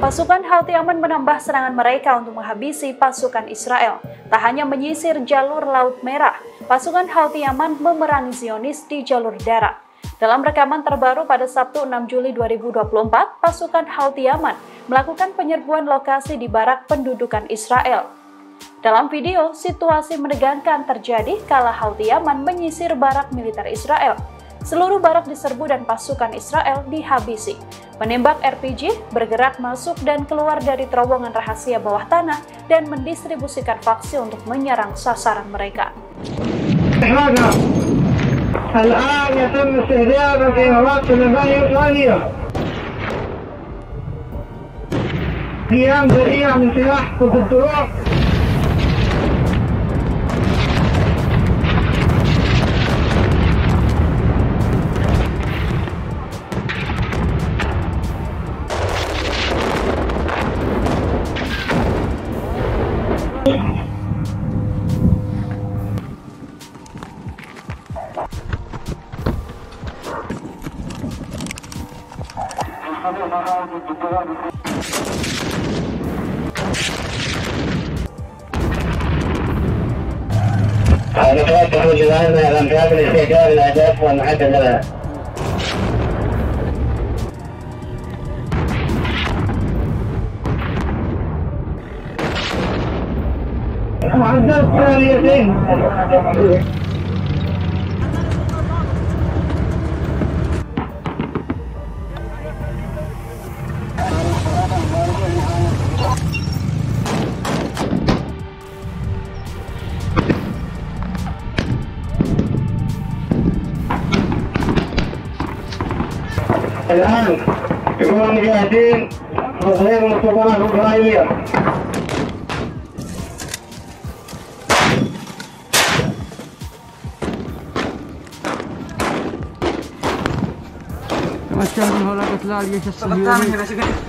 Pasukan Houthi Yaman menambah serangan mereka untuk menghabisi pasukan Israel. Tak hanya menyisir jalur Laut Merah, pasukan Houthi Yaman memerangi Zionis di jalur darat. Dalam rekaman terbaru pada Sabtu 6 Juli 2024, pasukan Houthi Yaman melakukan penyerbuan lokasi di barak pendudukan Israel. Dalam video, situasi menegangkan terjadi kala Houthi Yaman menyisir barak militer Israel. Seluruh barak diserbu dan pasukan Israel dihabisi. Menembak RPG, bergerak masuk dan keluar dari terowongan rahasia bawah tanah dan mendistribusikan faksi untuk menyerang sasaran mereka. الآن يتم استهداف القنوات المباني الإسرائيلية. قيام ذريعة من سلاح ضد الدروع. نتوقف جميعنا إلى انتهاء الاستهداف الأهداف والمعدل لها. معدات ثانيتين. الآن يكونوا مجاهدين تصغير المستوطنات الإسرائيلية. تمكن من هؤلاء القتلى الجيش الصهيوني